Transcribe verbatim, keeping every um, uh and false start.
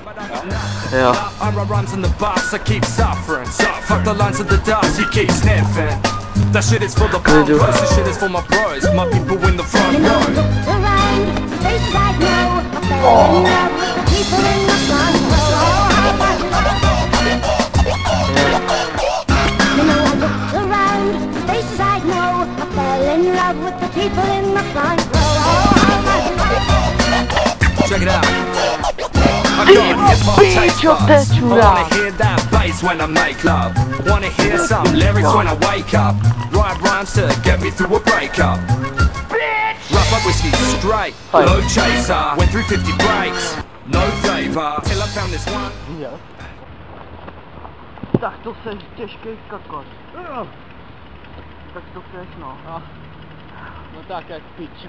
Jo. I run runs in the bus, I keep suffering. Fuck the lines of the dust, you keep sniffing. That shit is for the bum bros, this shit is for my bros. My people in the front row. Around faces I know, I fell in love with the people in the front row. You know I looked around faces I know, I fell in love with the people in the front row. Check it out. I got hip-hop taste buds. I wanna hear that bass when I make love. Wanna hear some lyrics when I wake up. Write rhymes to get me through a breakup. Rough up whiskey straight, low chaser. Went through fifty breaks, no flavor. Till I found this one. Tak to se těžký skakat. Tak to chceš, no. No tak jak pič.